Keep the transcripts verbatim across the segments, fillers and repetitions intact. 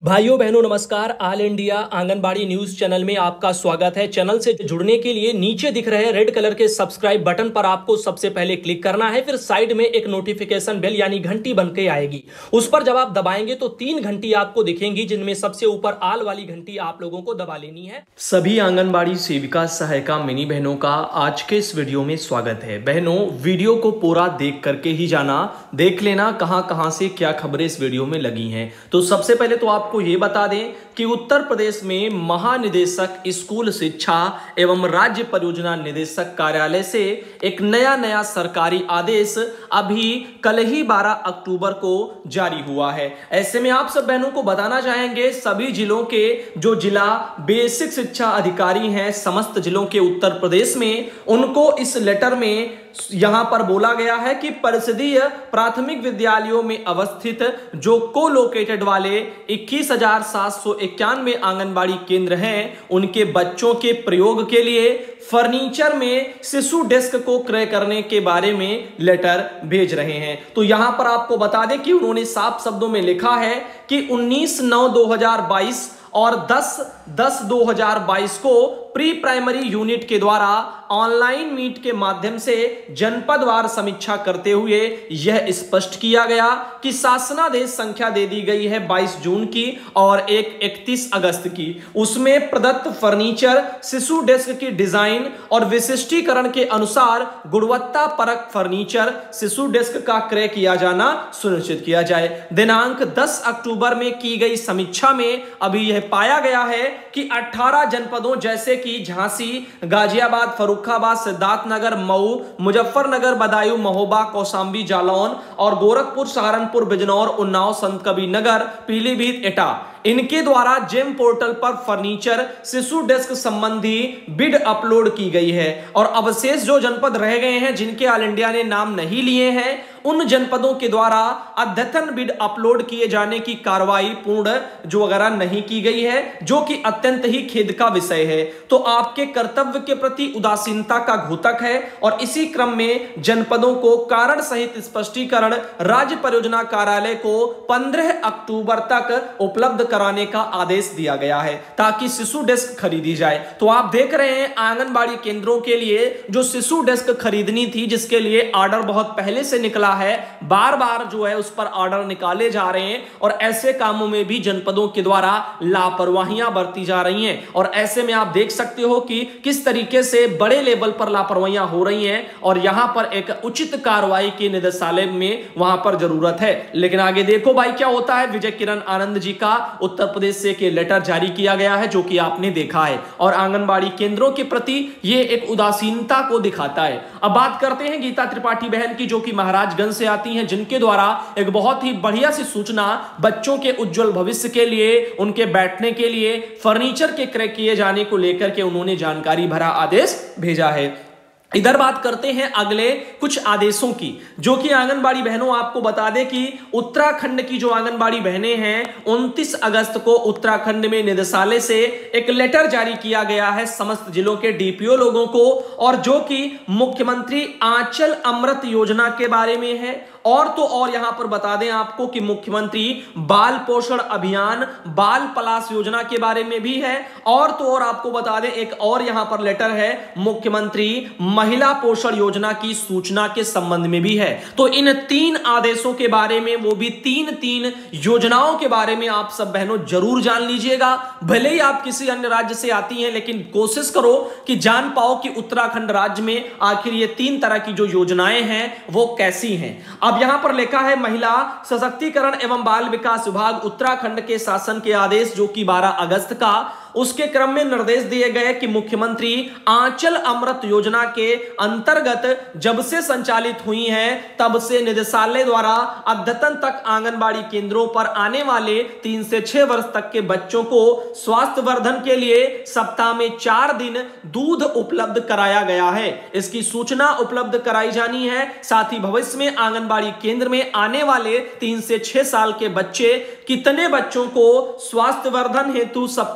भाइयों बहनों नमस्कार। All India anganwadi news channel में आपका स्वागत है। चैनल से जुड़ने के लिए नीचे दिख रहे रेड कलर के सब्सक्राइब बटन पर आपको सबसे पहले क्लिक करना है। फिर साइड में एक नोटिफिकेशन बेल यानी घंटी बनके आएगी, उस पर जब आप दबाएंगे तो तीन घंटी आपको दिखेंगी, जिनमें सबसे ऊपर आल वाली घंटी आप लोगों को दबा लेनी है। सभी आंगनबाड़ी सेविका सहायिका मिनी बहनों का आज के इस वीडियो में स्वागत है। बहनों, वीडियो को पूरा देख करके ही जाना, देख लेना कहां कहां से क्या खबरें इस वीडियो में लगी हैं। तो सबसे पहले तो आपको ये बता दें कि उत्तर प्रदेश में महानिदेशक स्कूल शिक्षा एवं राज्य परियोजना निदेशक कार्यालय से एक नया नया सरकारी आदेश अभी कल ही बारह अक्टूबर को जारी हुआ है। ऐसे में आप सब बहनों को बताना चाहेंगे, सभी जिलों के जो जिला बेसिक शिक्षा अधिकारी हैं समस्त जिलों के उत्तर प्रदेश में, उनको इस लेटर में यहां पर बोला गया है कि परिषदीय प्राथमिक विद्यालयों में अवस्थित जो को लोकेटेड वाले इक्कीस हजार सात सौ इक्यानवे आंगनबाड़ी केंद्र हैं, उनके बच्चों के प्रयोग के लिए फर्नीचर में शिशु डेस्क को क्रय करने के बारे में लेटर भेज रहे हैं। तो यहां पर आपको बता दें कि उन्होंने साफ शब्दों में लिखा है कि उन्नीस नौ दो हजार बाईस और दस दस दो हजार बाईस को प्री प्राइमरी यूनिट के द्वारा ऑनलाइन मीट के माध्यम से जनपदवार समीक्षा करते हुए यह स्पष्ट किया गया कि शासनादेश संख्या दे दी गई है बाईस जून की और एक इकतीस अगस्त की। उसमें प्रदत्त फर्नीचर शिशु डेस्क की डिजाइन और विशिष्टीकरण के अनुसार गुणवत्ता परक फर्नीचर शिशु डेस्क का क्रय किया जाना सुनिश्चित किया जाए। दिनांक दस अक्टूबर में की गई समीक्षा में अभी यह पाया गया है कि अठारह जनपदों जैसे कि झांसी, गाजियाबाद, फर्रुखाबाद, सिद्धार्थनगर, मऊ, मुजफ्फरनगर, बदायूं, महोबा, कौशांबी, जालौन और गोरखपुर, सहारनपुर, बिजनौर, उन्नाव, संतकबीरनगर, पीलीभीत, एटा, इनके द्वारा जेम पोर्टल पर फर्नीचर शिशु डेस्क संबंधी बिड अपलोड की गई है। और अवशेष जो जनपद रह गए हैं जिनके ऑल इंडिया ने नाम नहीं लिए हैं, उन जनपदों के द्वारा अद्यतन बिड अपलोड किए जाने की कार्रवाई पूर्ण जो वगैरह नहीं की गई है, जो कि अत्यंत ही खेद का विषय है। तो आपके कर्तव्य के प्रति उदासीनता का घोतक है और इसी क्रम में जनपदों को कारण सहित स्पष्टीकरण राज्य परियोजना कार्यालय को पंद्रह अक्टूबर तक उपलब्ध कराने का आदेश दिया गया है ताकि शिशु डेस्क खरीदी जाए। तो आप देख रहे हैं आंगनबाड़ी केंद्रों के लिए जो शिशु डेस्क खरीदनी थी, जिसके लिए ऑर्डर बहुत पहले से निकला है, बार बार जो है उस पर ऑर्डर निकाले जा रहे हैं और ऐसे कामों में भी जनपदों के द्वारा लापरवाहियां बरती जा रही हैं। और ऐसे में आप देख सकते हो कि किस तरीके से बड़े लेवल पर लापरवाहियां हो रही हैं और यहां पर एक उचित कार्रवाई के निदेशालय में वहां पर जरूरत है। लेकिन आगे देखो भाई क्या होता है। विजय किरण आनंद जी का उत्तर प्रदेश से के लेटर जारी किया गया है जो कि आपने देखा है और आंगनबाड़ी केंद्रों के प्रति यह एक उदासीनता को दिखाता है। अब बात करते हैं गीता त्रिपाठी बहन की, जो कि महाराजगंज से आती हैं, जिनके द्वारा एक बहुत ही बढ़िया सी सूचना बच्चों के उज्जवल भविष्य के लिए, उनके बैठने के लिए फर्नीचर के क्रय किए जाने को लेकर के उन्होंने जानकारी भरा आदेश भेजा है। इधर बात करते हैं अगले कुछ आदेशों की, जो कि आंगनबाड़ी बहनों आपको बता दें कि उत्तराखंड की जो आंगनबाड़ी बहनें हैं, उनतीस अगस्त को उत्तराखंड में निदेशालय से एक लेटर जारी किया गया है समस्त जिलों के डीपीओ लोगों को, और जो कि मुख्यमंत्री आंचल अमृत योजना के बारे में है। और तो और यहां पर बता दें आपको कि मुख्यमंत्री बाल पोषण अभियान, बाल पलाश योजना के बारे में भी है। और तो और आपको बता दें एक और यहां पर लेटर है मुख्यमंत्री महिला पोषण योजना की सूचना के संबंध में भी है। तो इन तीन आदेशों के बारे में, वो भी तीन तीन योजनाओं के बारे में आप सब बहनों जरूर जान लीजिएगा। भले ही आप किसी अन्य राज्य से आती हैं, लेकिन कोशिश करो कि जान पाओ कि उत्तराखंड राज्य में आखिर ये तीन तरह की जो योजनाएं हैं वो कैसी हैं। अब यहां पर लिखा है महिला सशक्तिकरण एवं बाल विकास विभाग उत्तराखंड के शासन के आदेश जो कि बारह अगस्त का, उसके क्रम में निर्देश दिए गए कि मुख्यमंत्री आंचल अमृत योजना के अंतर्गत जब से संचालित हुई है तब से निदेशालय द्वारा अद्यतन तक आंगनबाड़ी केंद्रों पर आने वाले तीन से छह वर्ष तक के बच्चों को स्वास्थ्य वर्धन के लिए सप्ताह में चार दिन दूध उपलब्ध कराया गया है। इसकी सूचना उपलब्ध कराई जानी है। साथ ही भविष्य में आंगनबाड़ी केंद्र में आने वाले तीन से छह साल के बच्चे कितने बच्चों को स्वास्थ्य वर्धन हेतु सप्ताह में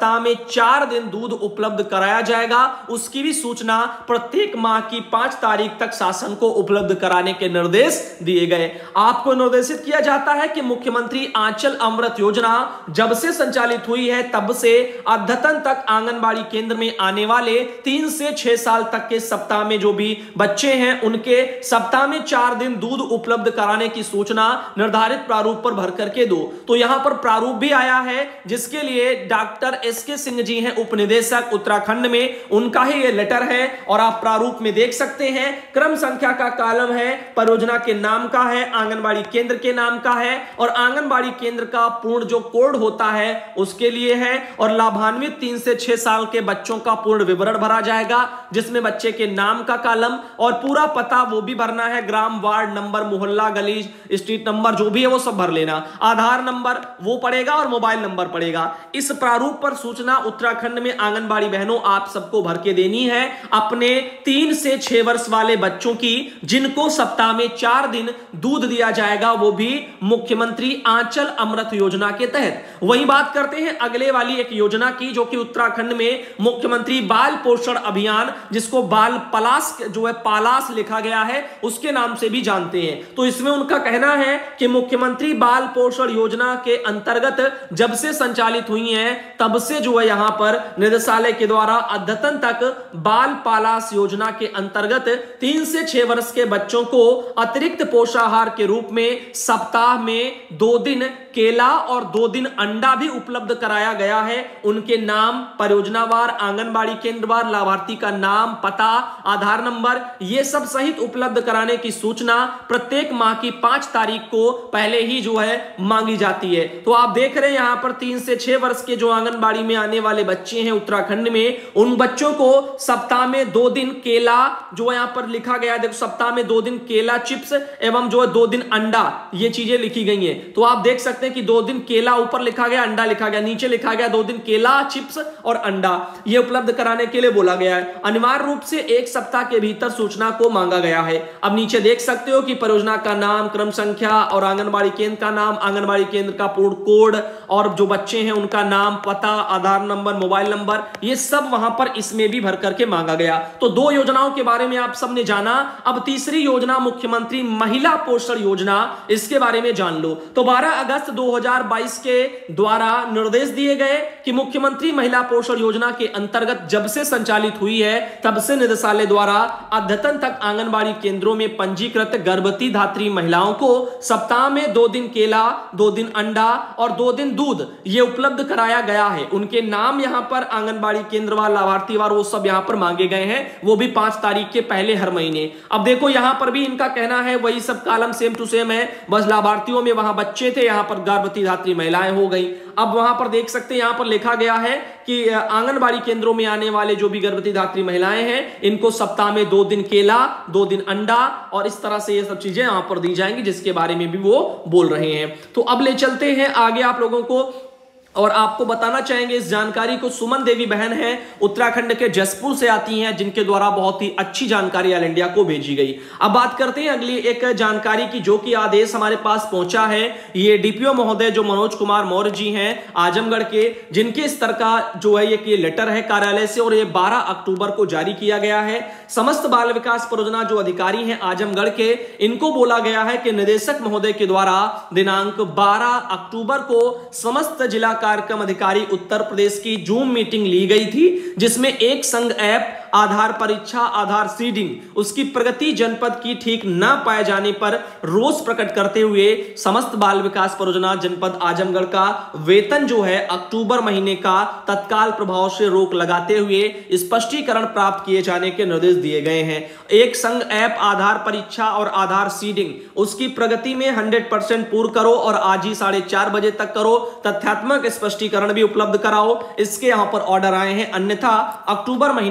चार दिन दूध उपलब्ध कराया जाएगा। उसकी भी सूचना प्रत्येक माह की पांच तारीख तक शासन को उपलब्ध कराने के निर्देश दिए गए। आपको निर्देशित किया जाता है कि मुख्यमंत्री आंचल अमृत योजना जब से संचालित हुई है तब से अद्यतन तक आंगनबाड़ी केंद्र में आने वाले तीन से छह साल तक के सप्ताह में जो भी बच्चे हैं उनके सप्ताह में चार दिन दूध उपलब्ध कराने की सूचना निर्धारित प्रारूप पर भर करके दो। तो यहां पर प्रारूप भी आया है जिसके लिए डॉक्टर एस के सिंह जी हैं उपनिदेशक उत्तराखंड में, उनका ही ये लेटर है और आप प्रारूप में देख सकते हैं। क्रम संख्या का कॉलम है, परियोजना के नाम का है, आंगनबाड़ी केंद्र के नाम का है और आंगनबाड़ी केंद्र का पूर्ण जो कोड होता है उसके लिए है और लाभान्वित तीन से छह साल के बच्चों का पूर्ण विवरण भरा जाएगा जिसमें बच्चे के नाम का कॉलम और पूरा पता वो भी भरना है, ग्राम, वार्ड नंबर, मोहल्ला, गली, स्ट्रीट नंबर जो भी है वो सब भर लेना। आधार नंबर वो पड़ेगा और मोबाइल नंबर पड़ेगा। इस प्रारूप पर सूचना उत्तराखंड में आंगनबाड़ी बहनों आप सबको भर के देनी है अपने तीन से छह वर्ष वाले बच्चों की जिनको सप्ताह में चार दिन दूध दिया जाएगा, वो भी मुख्यमंत्री आंचल अमृत योजना के तहत। वही बात करते हैं अगले वाली एक योजना की जो कि उत्तराखंड में मुख्यमंत्री बाल पोषण अभियान, जिसको बाल पलास जो है पालास लिखा गया है उसके नाम से भी जानते हैं। तो इसमें उनका कहना है कि मुख्यमंत्री बाल पोषण योजना के अंतर्गत जब से संचालित हुई है तब से जो है यहां पर निदेशालय के द्वारा अद्यतन तक बाल पालास योजना के अंतर्गत तीन से छह वर्ष के बच्चों को अतिरिक्त पोषाहार के रूप में सप्ताह में दो दिन केला और दो दिन अंडा भी उपलब्ध कराया गया है। उनके नाम, परियोजनावार, आंगनबाड़ी केंद्रवार, लाभार्थी का नाम, पता, आधार नंबर ये सब सहित उपलब्ध कराने की सूचना प्रत्येक माह की पांच तारीख को पहले ही जो है मांगी जाती है। तो आप देख रहे हैं यहां पर तीन से छह वर्ष के जो आंगनबाड़ी में आने वाले बच्चे हैं उत्तराखंड में, उन बच्चों को सप्ताह में दो दिन केला जो यहां पर लिखा गया है, देखो सप्ताह में दो दिन केला चिप्स एवं जो है दो दिन अंडा, ये चीजें लिखी गई हैं। तो आप देख सकते हैं कि दो दिन केला ऊपर लिखा गया, अंडा लिखा गया, नीचे लिखा गया दो दिन केला चिप्स और अंडा, ये उपलब्ध कराने के लिए बोला गया है। अनिवार्य रूप से एक सप्ताह के भीतर सूचना को मांगा गया है। अब नीचे देख सकते हो कि परियोजना का नाम, क्रम संख्या और आंगनबाड़ी केंद्र का नाम, आंगनबाड़ी केंद्र का पूर्ण कोड और जो बच्चे हैं उनका नाम, पता, आधार नंबर, मोबाइल नंबर, ये सब वहां पर इसमें भी भर करके मांगा गया। तो दो योजनाओं के बारे में आप सबने जाना। अब तीसरी योजना मुख्यमंत्री महिला पोषण योजना, इसके बारे में जान लो। तो बारह अगस्त दो हज़ार बाईस के द्वारा निर्देश दिए गए कि मुख्यमंत्री महिला पोषण योजना के अंतर्गत जब से संचालित हुई है तब से निदेशालय द्वारा अद्यतन तक आंगनबाड़ी केंद्रों में पंजीकृत गर्भवती धात्री महिलाओं को सप्ताह में दो दिन केला, दो दिन अंडा और दो दिन दूध ये उपलब्ध कराया गया है। उनके नाम यहां पर आंगनबाड़ी केंद्रवार, लाभार्थीवार वो सब यहां पर मांगे गए हैं, वो भी पांच तारीख के पहले हर महीने। अब देखो यहां पर भी इनका कहना है वही सब कॉलम सेम टू सेम है, बस लाभार्थियों में वहां बच्चे थे, यहां पर गर्भवती धात्री महिलाएं हो गई। अब वहां पर देख सकते हैं यहां पर लिखा गया है कि आंगनबाड़ी केंद्रों में आने वाले जो भी गर्भवती धात्री महिलाएं हैं इनको सप्ताह में दो दिन केला, दो दिन अंडा और इस तरह से ये सब चीजें यहां पर दी जाएंगी जिसके बारे में भी वो बोल रहे हैं। तो अब ले चलते हैं आगे आप लोगों को और आपको बताना चाहेंगे इस जानकारी को। सुमन देवी बहन है, उत्तराखंड के जसपुर से आती हैं, जिनके द्वारा बहुत ही अच्छी जानकारी ऑल इंडिया को भेजी गई। अब बात करते हैं अगली एक जानकारी की जो कि आदेश हमारे पास पहुंचा है। ये डीपीओ महोदय जो मनोज कुमार मौर्य जी हैं आजमगढ़ के, जिनके स्तर का जो है ये लेटर है कार्यालय से और ये बारह अक्टूबर को जारी किया गया है। समस्त बाल विकास परियोजना जो अधिकारी हैं आजमगढ़ के, इनको बोला गया है कि निदेशक महोदय के द्वारा दिनांक बारह अक्टूबर को समस्त जिला कार्यक्रम अधिकारी उत्तर प्रदेश की जूम मीटिंग ली गई थी, जिसमें एक संघ ऐप, आधार परीक्षा, आधार सीडिंग, उसकी प्रगति जनपद की ठीक न पाए जाने पर रोष प्रकट करते हुए समस्त बाल विकास परियोजना जनपद आजमगढ़ का वेतन जो है अक्टूबर महीने का तत्काल प्रभाव से रोक लगाते हुए स्पष्टीकरण प्राप्त किए जाने के निर्देश दिए गए हैं। एक संघ ऐप, आधार परीक्षा और आधार सीडिंग, उसकी प्रगति में हंड्रेड परसेंट पूर्ण करो और आज ही साढ़े चार बजे तक करो। तथ्यात्मक स्पष्टीकरण भी उपलब्ध कराओ, इसके यहां पर ऑर्डर आए हैं, अन्यथा अक्टूबर महीने का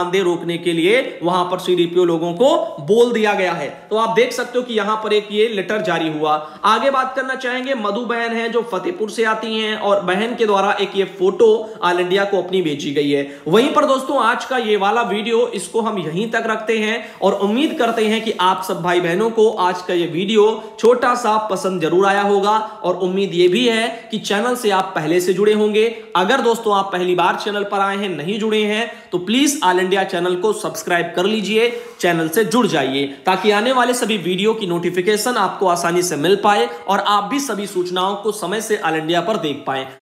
मानदेय रोकने के लिए वहां पर सीडीपीओ लोगों को बोल दिया गया है। तो आप देख सकते हो कि यहां पर एक ये लेटर जारी हुआ। आगे बात करना चाहेंगे, मधु बहन है जो फतेहपुर से आती हैं और बहन के द्वारा एक ये फोटो ऑल इंडिया को अपनी भेजी गई है। वहीं पर दोस्तों आज का ये वाला वीडियो इसको हम यहीं तक रखते हैं और उम्मीद करते हैं कि आप सब भाई बहनों को आज का ये वीडियो छोटा सा पसंद जरूर आया होगा और उम्मीद ये भी है कि चैनल से आप पहले से जुड़े होंगे। अगर दोस्तों आप पहली बार चैनल पर आए हैं, नहीं जुड़े हैं, तो प्लीज ऑल इंडिया चैनल को सब्सक्राइब कर लीजिए, चैनल से जुड़ जाइए ताकि आने वाले सभी वीडियो की नोटिफिकेशन आपको आसानी से मिल पाए और आप भी सभी सूचनाओं को समय से ऑल इंडिया पर देख पाएं।